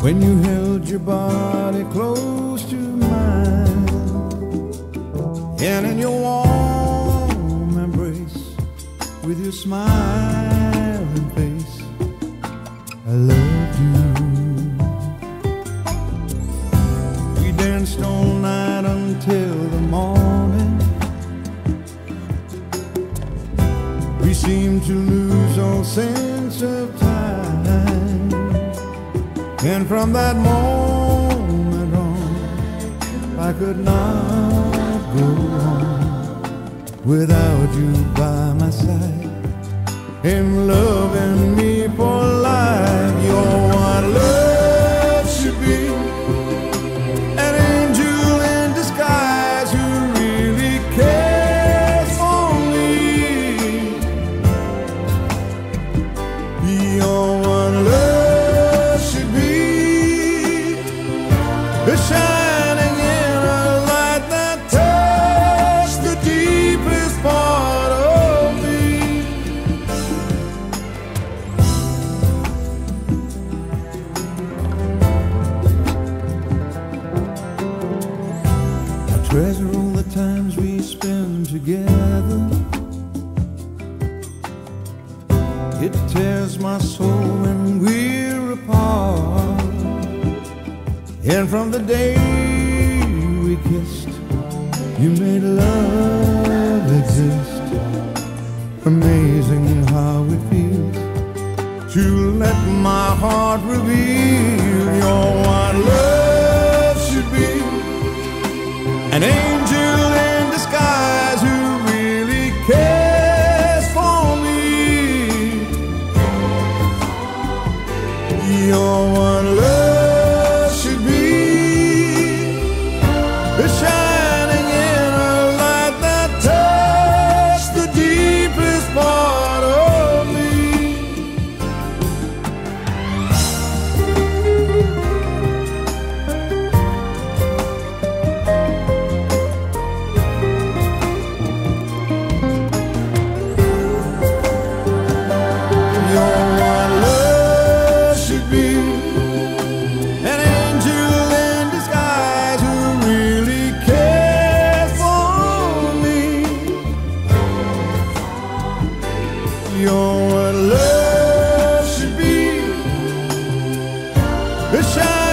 when you held your body close to mine, and in your warm embrace, with your smiling face, I loved you. We danced all night until the morning. We seemed to lose all sense of time, and from that moment on, I could not go on without you by my side, and loving me for life. You're what love should be, an angel in disguise who really cares for me. You're what love should be, a shining inner light that touched the deepest part of me. I treasure all the times we spend together. It tears my soul when we're apart, and from the day we kissed, you made love exist. Amazing how it feels to let my heart reveal you're what love should be, an angel in disguise who really cares for me. You're what love should be, a shining inner light that touched the deepest part of me. You're what love should be, an angel in disguise who really cares for me. You're what love should be, a shining